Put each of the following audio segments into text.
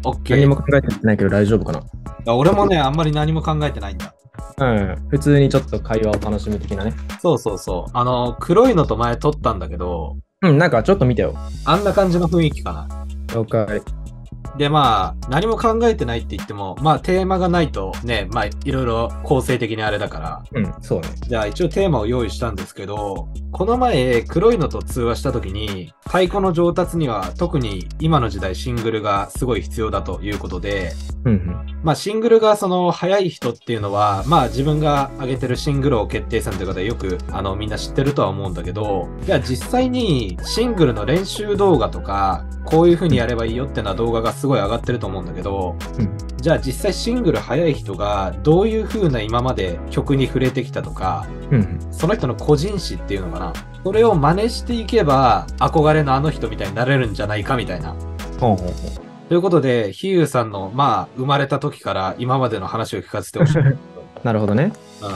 オッケー。 何も考えてないけど大丈夫かな。 俺もね、あんまり何も考えてないんだ。 うん。普通にちょっと会話を楽しむ的なね。 そうそうそう。黒いのと前撮ったんだけど、 うん、なんかちょっと見てよ。 あんな感じの雰囲気かな。 了解。 で、まあ、何も考えてないって言っても、まあ、テーマがないとね、まあ、いろいろ構成的にあれだから。 うん、そうね。 じゃあ、一応テーマを用意したんですけど、この前、黒いのと通話した時に、太鼓の上達には特に今の時代シングルがすごい必要だということで、 うん、 まあ、シングルが速い人っていうのは、まあ、自分が上げてるシングル王決定戦という方はよく、みんな知ってるとは思うんだけど、じゃあ実際にシングルの練習動画とか、こういう風にやればいいよっていうのは動画がすごい上がってると思うんだけど、じゃあ実際シングル速い人がどういう風な今まで曲に触れてきたとか、その人の個人史っていうのかな。それを真似していけば、憧れのあの人みたいになれるんじゃないかみたいな。 ほうほうほう。 ということで、ひゆうさんの、まあ、生まれた時から今までの話を聞かせてほしい。 なるほどね。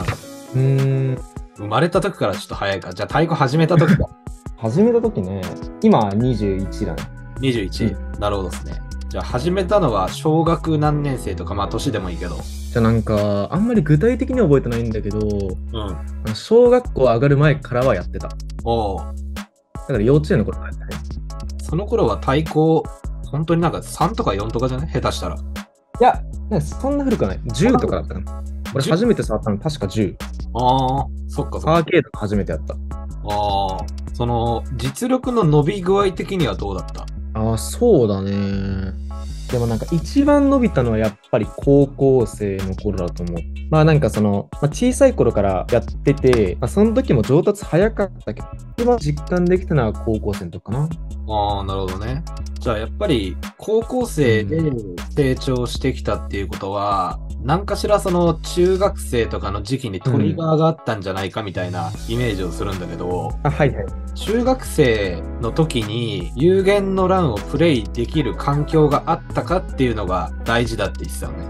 生まれた時からちょっと早いか。じゃあ太鼓始めた時か。 始めた時ね、今21だね。 21。なるほどですね。じゃあ始めたのは小学何年生とか、まあ年でもいいけど。 じゃあなんか、あんまり具体的には覚えてないんだけど、小学校上がる前からはやってた。 おだから幼稚園の頃からやったね。 その頃は太鼓、本当になんか3とか4とかじゃない下手したら。いや、なんかそんな古くない。10とかだったかな。俺初めて触ったの確か10。 ああ、そっかそっか。 アーケード初めてやった。 ああ、実力の伸び具合的にはどうだった？ ああ、そうだね。でもなんか一番伸びたのはやっぱり高校生の頃だと思う。まあなんか小さい頃からやってて、その時も上達早かったけど、一番実感できたのは高校生の時かな。 ああ、なるほどね。じゃあやっぱり高校生で成長してきたっていうことは、何かしら中学生とかの時期にトリガーがあったんじゃないかみたいなイメージをするんだけど、 はいはい。 中学生の時に有限の欄をプレイできる環境があったかっていうのが大事だって言ってたよね。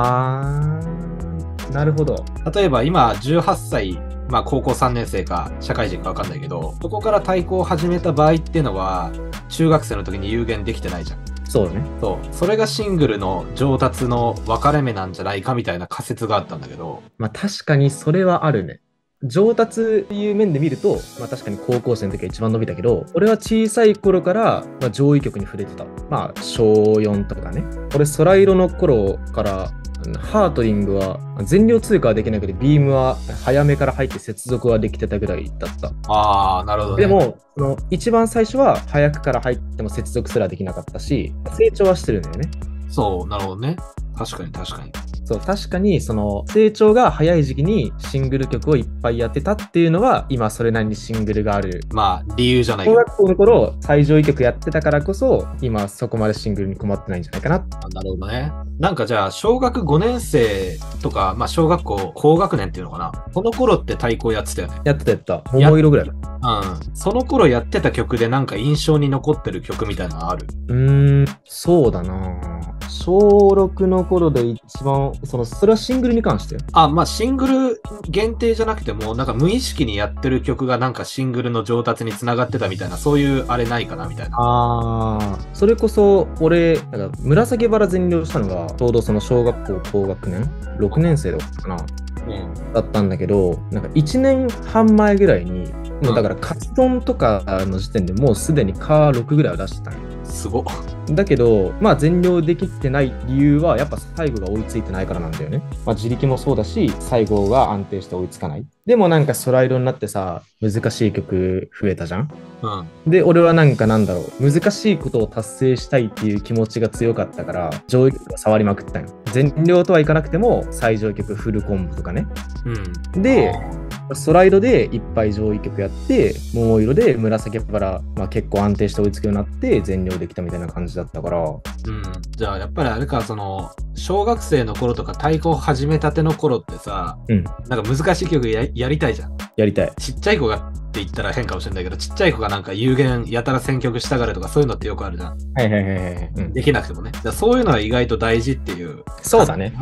なるほど。 例えば今18歳、まあ高校3年生か社会人かわかんないけど、そこから太鼓を始めた場合っていうのは、中学生の時に有限できてないじゃん。 そうだね。 そう。それがシングルの上達の分かれ目なんじゃないかみたいな仮説があったんだけど。 まあ確かにそれはあるね。上達っていう面で見ると、まあ確かに高校生の時は一番伸びたけど、俺は小さい頃から、上位曲に触れてた。まあ小4とかね。俺空色の頃からハートリングは全量通過はできないけど、ビームは早めから入って接続はできてたぐらいだった。 ああ、なるほどね。 でも、一番最初は早くから入っても接続すらできなかったし、成長はしてるんだよね。 そう、なるほどね。確かに確かに。 そう、確かに成長が早い時期にシングル曲をいっぱいやってたっていうのは、今それなりにシングルがある。 まあ、理由じゃないけ小ど。 学校の頃、最上位曲やってたからこそ、今そこまでシングルに困ってないんじゃないかな。 なるほどね。なんかじゃあ、小学5年生とか、まあ小学校高学年っていうのかな。その頃って太鼓やってたよね。 やってた。桃色ぐらいだ。 その頃やってた曲でなんか印象に残ってる曲みたいなのある？ そうだな。小6の頃で一番、それはシングルに関してまあシングル限定じゃなくても、なんか無意識にやってる曲がなんかシングルの上達につながってたみたいな、そういうあれないかなみたいな。 それこそ、俺、なんか紫バラ全量したのが、ちょうど小学校高学年 ?6 年生だったかな。だったんだけど、なんか1年半前ぐらいに、もうだからカツ丼とかの時点でもうすでにカー6ぐらいを出してたんよ。 すごっ。 だけど、まあ全量できてない理由はやっぱ最後が追いついてないからなんだよね。まあ自力もそうだし、最後が安定して追いつかない。でもなんか空色になってさ、難しい曲増えたじゃん。で、俺はなんか難しいことを達成したいっていう気持ちが強かったから、上位曲を触りまくったんよ。全量とはいかなくても最上位曲フルコンボとかね。で、空色でいっぱい上位曲やって、桃色で紫バラ、結構安定して追いつくようになって全量できたみたいな感じだったから。 じゃあやっぱりあれか、小学生の頃とか太鼓を始めたての頃ってさ、なんか難しい曲やりたいじゃん。 やりたい。 ちっちゃい子がって言ったら変かもしれないけど、ちっちゃい子がなんか有限やたら選曲したがるとかそういうのってよくあるじゃん。できなくてもね。そういうのは意外と大事っていう。 そうだね。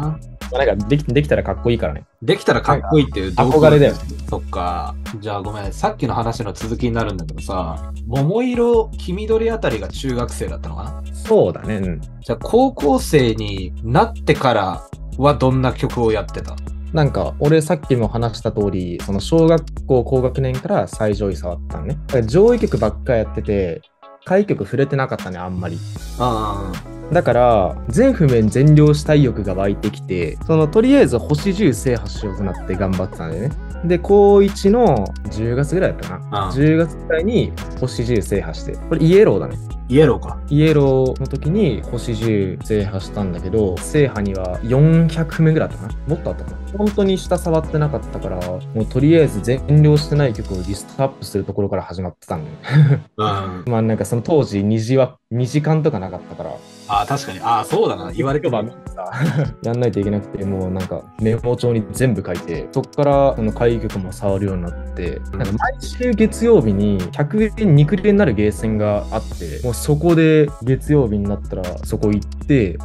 なんかできたらかっこいいからね。 できたらかっこいいっていう憧れだよ。 そっか。じゃあごめん、さっきの話の続きになるんだけどさ、桃色、黄緑あたりが中学生だったのかな？ そうだね。うん。 じゃあ高校生になってからはどんな曲をやってた？ なんか、俺さっきも話した通り、その小学校高学年から最上位触ったのね。だから上位曲ばっかやってて、下位曲触れてなかったね、あんまり。 あだから、全譜面全量したい欲が湧いてきて、とりあえず星10制覇しようとなって頑張ってたんだよね。で、高1の10月ぐらいだったな。10月ぐらいに星10制覇して、これイエローだね。 イエローか。 イエローの時に星10制覇したんだけど、制覇には400面ぐらいあったかな。もっとあったかな。本当に下触ってなかったから、もうとりあえず全量してない曲をリストアップするところから始まってたんだよ。まあなんかその当時2時間とかなかったから。 ああ、確かに。ああ、そうだな。言われてばさ、やんないといけなくて、もうなんかメモ帳に全部書いて、そっからその会議曲も触るようになって、なんか毎週月曜日に100円、2クレになるゲーセンがあって、もうそこで月曜日になったらそこ行って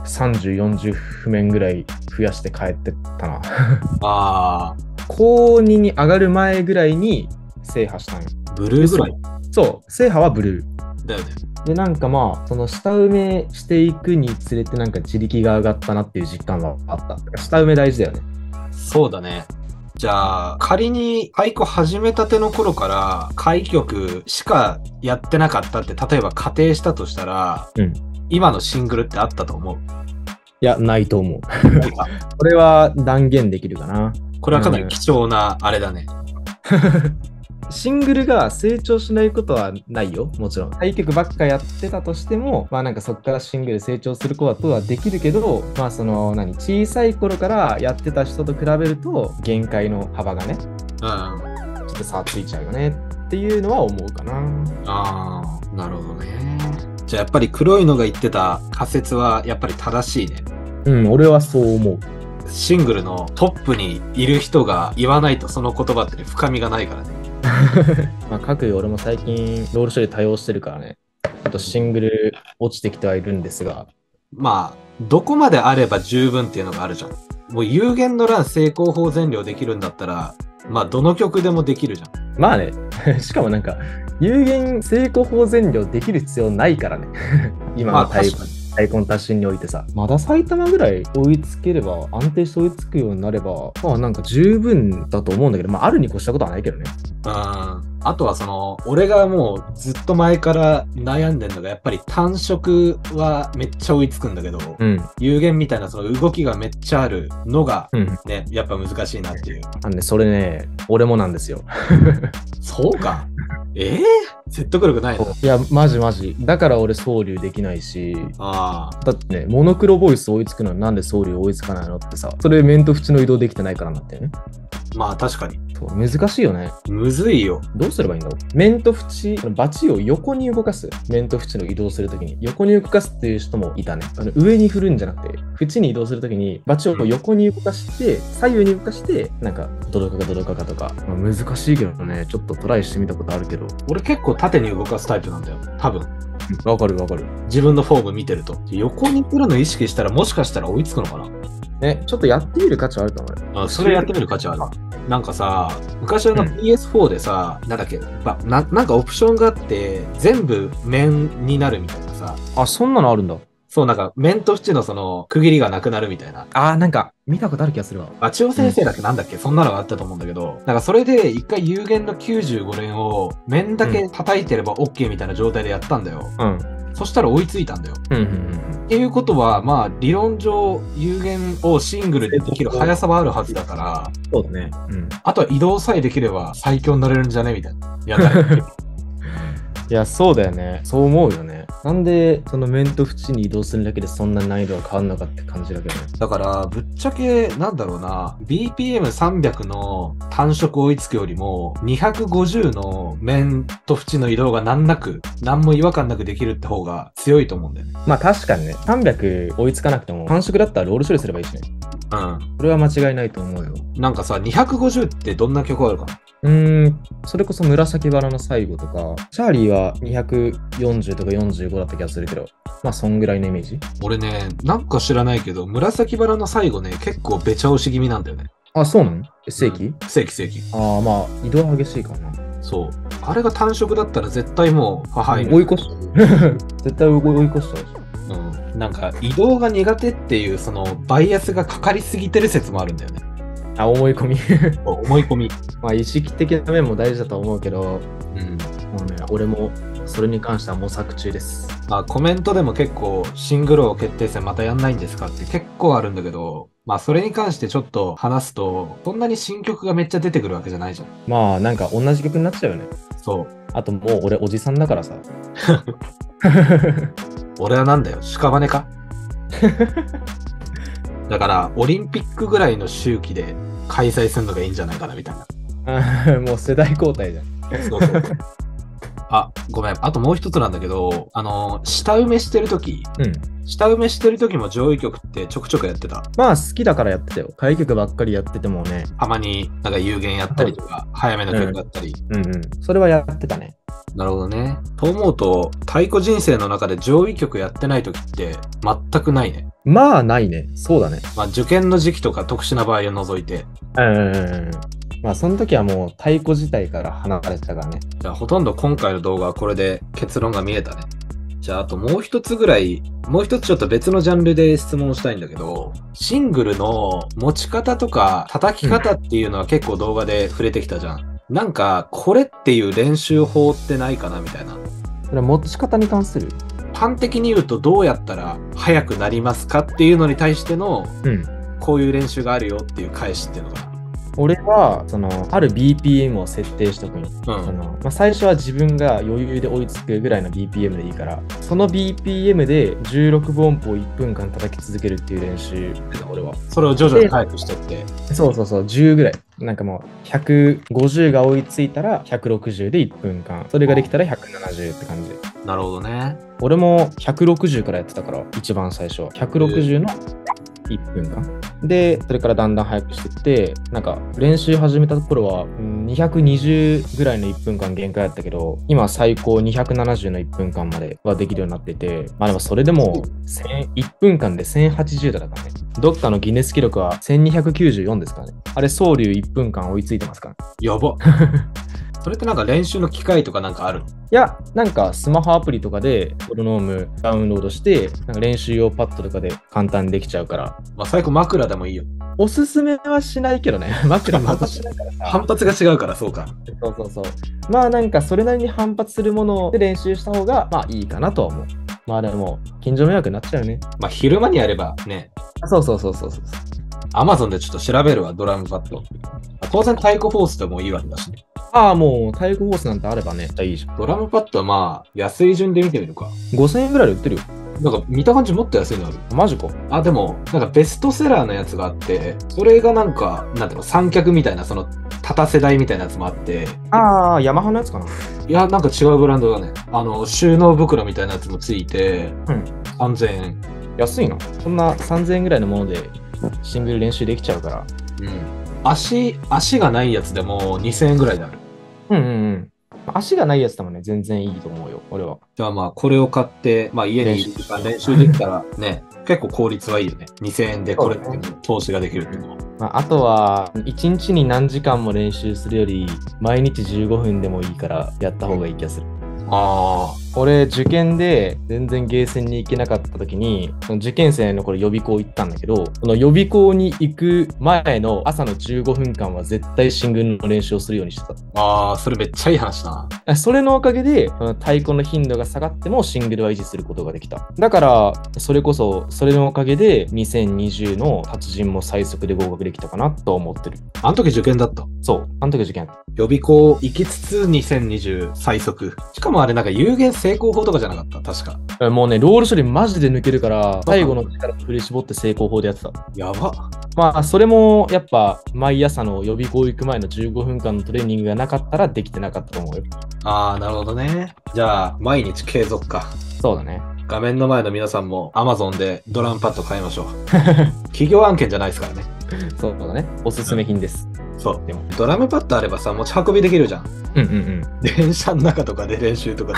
、30、40譜面ぐらい増やして帰ってったな。 ああ。 高2に上がる前ぐらいに制覇したんよ。 ブルーぐらい？ そう、制覇はブルー。 だよね。 で、なんかまあ、その下埋めしていくにつれてなんか自力が上がったなっていう実感はあった。下埋め大事だよね。 そうだね。じゃあ、仮に太鼓始めたての頃から開曲しかやってなかったって、例えば仮定したとしたら、今のシングルってあったと思う？ いや、ないと思う。これは断言できるかな。 これはかなり貴重なあれだね。 シングルが成長しないことはないよ、もちろん。対曲ばっかやってたとしても、まあなんかそっからシングル成長することはできるけど、まあ小さい頃からやってた人と比べると、限界の幅がね、ちょっと差ついちゃうよねっていうのは思うかな。 ああ、なるほどね。じゃあやっぱり黒いのが言ってた仮説はやっぱり正しいね。 うん、俺はそう思う。 シングルのトップにいる人が言わないとその言葉って深みがないからね。 まあ、各位俺も最近ロール処理多用してるからね。あとシングル落ちてきてはいるんですが。 まあ、どこまであれば十分っていうのがあるじゃん。もう有限の欄成功法全量できるんだったら、まあどの曲でもできるじゃん。 まあね。しかもなんか、有限成功法全量できる必要ないからね。今の太鼓の達人においてさ、まだ埼玉ぐらい追いつければ、安定して追いつくようになれば、まあなんか十分だと思うんだけど、まああるに越したことはないけどね。 あとは俺がもうずっと前から悩んでるのが、やっぱり単色はめっちゃ追いつくんだけど、有限みたいなその動きがめっちゃあるのがね、やっぱ難しいなっていう。 それね、俺もなんですよ。 そうか。説得力ないな。 いや、マジ。だから俺、総流できないし。だってね、モノクロボイス追いつくのはなんで総流追いつかないのってさ、それ面と縁の移動できてないからなんだよね。 まあ確かに。 難しいよね。 むずいよ。 どうすればいいんだろう。面と縁、バチを横に動かす。面と縁の移動するときに。横に動かすっていう人もいたね。上に振るんじゃなくて、縁に移動するときに、バチを横に動かして、左右に動かして、なんか、ドドカかとか。まあ、難しいけどね、ちょっとトライしてみたことあるけど。 俺結構縦に動かすタイプなんだよ。多分。 わかる。 自分のフォーム見てると。横に振るの意識したらもしかしたら追いつくのかな？ ね、ちょっとやってみる価値はあると思う。 それやってみる価値はある。なんかさ、昔の PS4 でさ、なんだっけ、なんかオプションがあって、全部面になるみたいなさ。 あ、そんなのあるんだ。 そう、なんか面と縁のその区切りがなくなるみたいな。 なんか見たことある気がするわ。 バチオ先生だっけなんだっけ、そんなのがあったと思うんだけど、なんかそれで一回有限の95連を面だけ叩いてれば OK みたいな状態でやったんだよ。そしたら追いついたんだよ。っていうことは、まあ、理論上、有限をシングルでできる速さはあるはずだから、 そうだね。 あとは移動さえできれば最強になれるんじゃねみたいな。 いや、そうだよね。そう思うよね。なんで、その面と縁に移動するだけでそんな難易度が変わるのかって感じだけどね。 だから、ぶっちゃけ、なんだろうな、BPM300 の単色追いつくよりも、250の面と縁の移動が何も違和感なくできるって方が強いと思うんだよね。 まあ確かにね、300追いつかなくても、単色だったらロール処理すればいいしね。これは間違いないと思うよ。 なんかさ、250ってどんな曲あるかな？ それこそ紫バラの最後とか、チャーリーは240とか45だった気がするけど、まあそんぐらいのイメージ。 俺ね、なんか知らないけど、紫バラの最後ね、結構べちゃ押し気味なんだよね。 あ、そうなの？正規？ 正規正規。 ああ、まあ移動激しいかな。 そう。あれが単色だったら絶対もう母犬。 追い越し絶対追い越したでしょ。 うん。なんか移動が苦手っていうそのバイアスがかかりすぎてる説もあるんだよね。 あ、思い込み思い込み。 まあ意識的な面も大事だと思うけど、もうん。 うね、俺もそれに関しては模索中です。 まあコメントでも結構シングル王決定戦またやんないんですかって結構あるんだけど、まあそれに関してちょっと話すと、そんなに新曲がめっちゃ出てくるわけじゃないじゃん。 まあなんか同じ曲になっちゃうよね。 そう。 あともう俺おじさんだからさ。 俺はなんだよ、屍かだからオリンピックぐらいの周期で開催するのがいいんじゃないかなみたいな。 もう世代交代じゃん。 そうそう。あ、ごめん。あともう一つなんだけど、下埋めしてるとき、下埋めしてるときも上位曲ってちょくちょくやってた。 まあ好きだからやってたよ。下位曲ばっかりやっててもね。 たまになんか有限やったりとか、早めの曲だったり。 それはやってたね。 なるほどね。と思うと、太鼓人生の中で上位曲やってないときって全くないね。 まあないね。そうだね。 まあ受験の時期とか特殊な場合を除いて。 まあその時はもう太鼓自体から離れてたからね。 じゃあほとんど今回の動画はこれで結論が見えたね。じゃああともう一つぐらい、もう一つちょっと別のジャンルで質問したいんだけど、シングルの持ち方とか叩き方っていうのは結構動画で触れてきたじゃん。なんかこれっていう練習法ってないかなみたいな。 それは持ち方に関する？ 端的に言うとどうやったら速くなりますかっていうのに対しての、こういう練習があるよっていう返しっていうのが。 俺はある BPM を設定しとくんよ。最初は自分が余裕で追いつくぐらいの BPM でいいから、その BPM で16分音符を1分間叩き続けるっていう練習だ、俺は。 それを徐々に早くしてって。 そう、10ぐらい。なんかもう150が追いついたら160で1分間。それができたら170って感じ。 なるほどね。 俺も160からやってたから、一番最初は。160の1分間。で、それからだんだん早くしていって、なんか練習始めた頃は220ぐらいの1分間限界だったけど、今最高270の1分間まではできるようになってて、まあでもそれでも1分間で1080だからね。どっかのギネス記録は1294ですからね。あれ、総流1分間追いついてますから。 やば。それってなんか練習の機械とかなんかある？ いや、なんかスマホアプリとかでプロノームダウンロードして、なんか練習用パッドとかで簡単にできちゃうから。 まあ最高枕でもいいよ。 おすすめはしないけどね。枕反発しないからさ。 反発が違うからそうか。 そう。まあなんかそれなりに反発するもので練習した方がまあいいかなとは思う。まあでも近所迷惑になっちゃうね。 まあ昼間にやればね。 そう。 Amazon でちょっと調べるわ、ドラムパッド。当然太鼓フォースでもいいわけだしね。 ああ、もう太鼓フォースなんてあればね、いいじゃん。 ドラムパッドはまあ安い順で見てみるか。 5000円ぐらいで売ってるよ。 なんか見た感じもっと安いのある。 マジか。 あ、でも、なんかベストセラーのやつがあって、それがなんか、なんていうの、三脚みたいな、その、立たせ台みたいなやつもあって。 ああ、ヤマハのやつかな。 いや、なんか違うブランドだね。収納袋みたいなやつもついて、3000円。 安いの？そんな3000円ぐらいのもので、シングル練習できちゃうから。 足がないやつでも2000円ぐらいである。 足がないやつでもね、全然いいと思うよ、俺は。 じゃあまあ、これを買って、まあ家にいる時間練習できたらね、結構効率はいいよね。2000円でこれって投資ができるっていうのは。 あとは、1日に何時間も練習するより、毎日15分でもいいからやった方がいい気がする。俺、受験で全然ゲーセンに行けなかった時に、その受験生の頃予備校行ったんだけど、その予備校に行く前の朝の15分間は絶対シングルの練習をするようにしてた。それめっちゃいい話だな。それのおかげで、太鼓の頻度が下がってもシングルは維持することができた。だから、それこそ、それのおかげで2020の達人も最速で合格できたかなと思ってる。 あの時受験だった。 そう、あの時受験。 予備校行きつつ2020最速。しかもあれなんか有限成功法とかじゃなかった確か。 もうね、ロール処理マジで抜けるから、最後の力振り絞って成功法でやってた。 やば。 まあ、それもやっぱ毎朝の予備校行く前の15分間のトレーニングがなかったらできてなかったと思うよ。 なるほどね。じゃあ、毎日継続か。 そうだね。 画面の前の皆さんも Amazon でドラムパッド買いましょう。企業案件じゃないですからね。 そうだね。おすすめ品です。 そう。 でも。 ドラムパッドあればさ、持ち運びできるじゃん。 うんうんうん。 電車の中とかで練習とか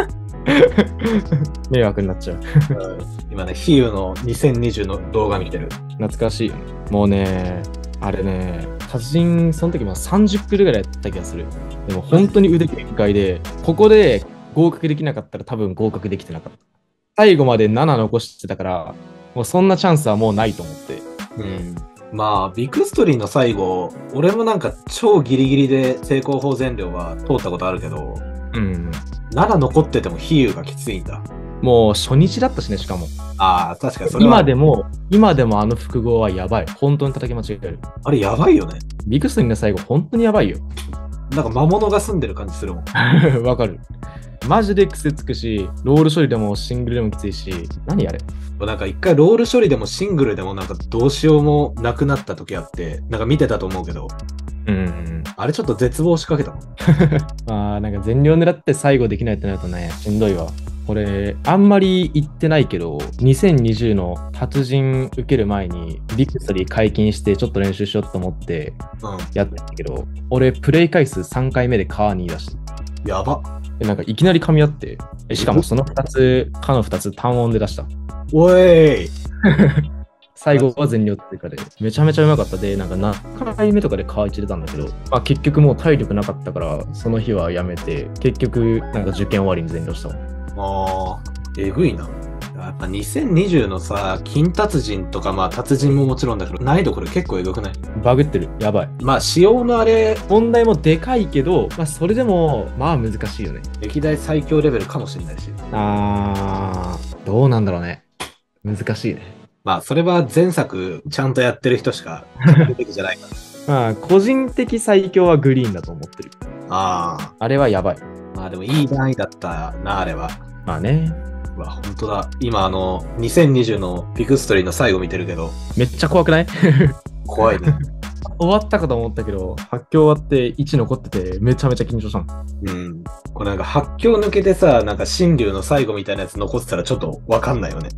迷惑になっちゃう。 今ね、比喩の2020の動画見てる。 懐かしいよね。もうね、あれね、達人、その時も30クルぐらいやった気がする。でも本当に腕限界で、ここで合格できなかったら多分合格できてなかった。最後まで7残してたから、もうそんなチャンスはもうないと思って。 うん。まあ、ビクストリーの最後、俺もなんか超ギリギリで成功法全量は通ったことあるけど、 うん。 7残ってても比喩がきついんだ。 もう初日だったしね、しかも。 ああ、確かにそれは。 今でもあの複合はやばい。本当に叩き間違える。 あれやばいよね。 ビクストリーの最後、本当にやばいよ。 なんか魔物が住んでる感じするもん。 わかる。マジで癖つくし、ロール処理でもシングルでもきついし、何あれ。 なんか一回ロール処理でもシングルでもなんかどうしようもなくなった時あって、なんか見てたと思うけど、あれちょっと絶望しかけたもん。 まあなんか全量狙って最後できないってなるとね、しんどいわ。これ、あんまり言ってないけど、2020の達人受ける前に、ビクストリー解禁してちょっと練習しようと思ってやったんだけど、俺、プレイ回数3回目でカーに出した。 やば。 なんかいきなり噛み合って、しかもその2つ、カの2つ単音で出した。 おい最後は全量っていうかで、めちゃめちゃうまかったで、なんか7回目とかでカー1出たんだけど、まあ結局もう体力なかったから、その日はやめて、結局、なんか受験終わりに全量したわ。 ああ、えぐいな。やっぱ2020のさ、金達人とかまあ達人ももちろんだけど、難易度これ結構えぐくない？ バグってる。やばい。 まあ仕様のあれ、 問題もでかいけど、まあそれでも、まあ難しいよね。 歴代最強レベルかもしれないし。 どうなんだろうね。難しいね。 まあそれは前作ちゃんとやってる人しか語るべきじゃないから。 まあ個人的最強はグリーンだと思ってる。あれはやばい。 まあでもいい段位だったな、あれは。 まあね。 うわ、本当だ。今2020のビクストリーの最後見てるけど。 めっちゃ怖くない？ 怖いね。 終わったかと思ったけど、発狂終わって1残ってて、めちゃめちゃ緊張したの。 うん。これなんか発狂抜けてさ、なんか新竜の最後みたいなやつ残ってたらちょっとわかんないよね。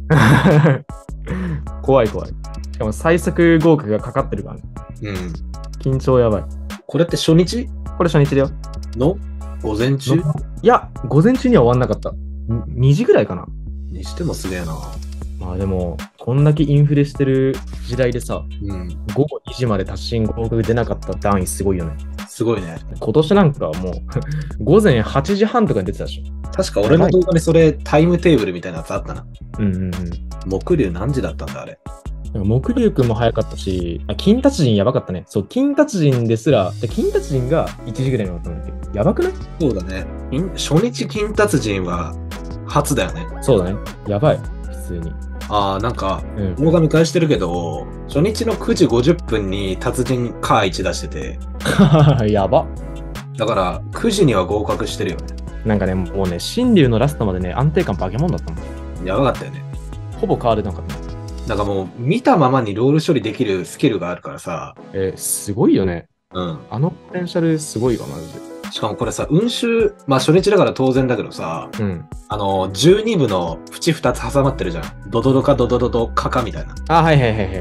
怖い怖い。しかも最速合格がかかってるからね。 うん。 緊張やばい。 これって初日？ これ初日だよ。 の午前中？ いや、午前中には終わんなかった。2時ぐらいかな。 にしてもすげえな。 まあでも、こんだけインフレしてる時代でさ、午後2時まで達人合格出なかった段位すごいよね。 すごいね。 今年なんかもう午前8時半とかに出てたでしょ。 確か俺の動画にそれタイムテーブルみたいなやつあったな。 うん。 木竜何時だったんだあれ。 木竜くんも早かったし、金達人やばかったね。そう、金達人ですら、金達人が1時ぐらいに終わったんだけど、やばくない？ そうだね。初日金達人は初だよね。 そうだね。やばい。普通に。 なんか、動画見返してるけど、初日の9時50分に達人カー1出してて。 やば。 だから、9時には合格してるよね。 なんかね、もうね、新竜のラストまでね、安定感バケモンだったもん。 やばかったよね。 ほぼカーでなかった。 なんかもう、見たままにロール処理できるスキルがあるからさ。 すごいよね。 うん。 あのポテンシャルすごいわ、マジで。 しかもこれさ、運州、まあ初日だから当然だけどさ、12部の縁2つ挟まってるじゃん。ドドドカドドドドカカみたいな。 はい。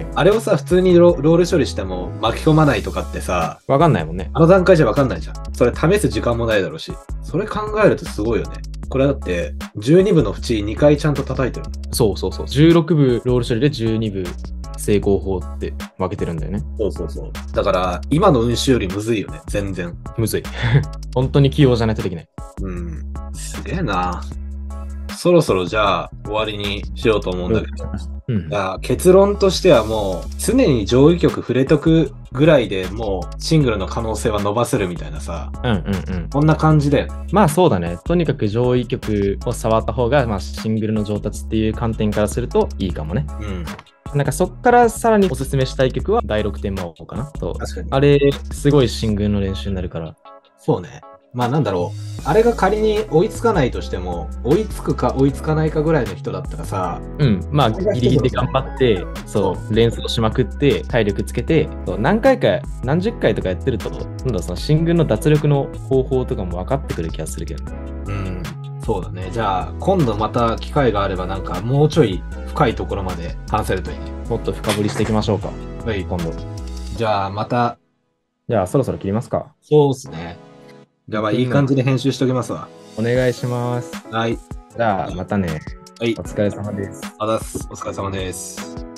あれをさ、普通にロール処理しても巻き込まないとかってさ、 わかんないもんね。 あの段階じゃわかんないじゃん。それ試す時間もないだろうし。それ考えるとすごいよね。これだって、12部の縁2回ちゃんと叩いてる。 そう。16部ロール処理で12部成功法って分けてるんだよね。 そう。だから、今の運指よりむずいよね、全然。 むずい。本当に器用じゃないとできない。 すげえな。そろそろじゃあ、終わりにしようと思うんだけど。結論としてはもう、常に上位曲触れとくぐらいでもう、シングルの可能性は伸ばせるみたいなさ。こんな感じだよね。 まあそうだね。とにかく上位曲を触った方が、まあシングルの上達っていう観点からするといいかもね。なんかそっからさらにおすすめしたい曲は第6天魔王かなと。 確かに。 あれ、すごいシングルの練習になるから。 そうね。まあなんだろう。あれが仮に追いつかないとしても、追いつくか追いつかないかぐらいの人だったらさ。 まあギリギリで頑張って、連想しまくって、体力つけて、何回か、何十回とかやってると、そのシングルの脱力の方法とかも分かってくる気がするけどね。 そうだね。じゃあ、今度また機会があれば、なんかもうちょい深いところまで話せるといいね。 もっと深掘りしていきましょうか。 はい。 今度。 じゃあ、また、 じゃあ、そろそろ切りますか。 そうですね。じゃあ、まあ、いい感じで編集しておきますわ。 お願いします。 はい。 じゃあ、またね。 はい。 お疲れ様です。 お疲れ様です。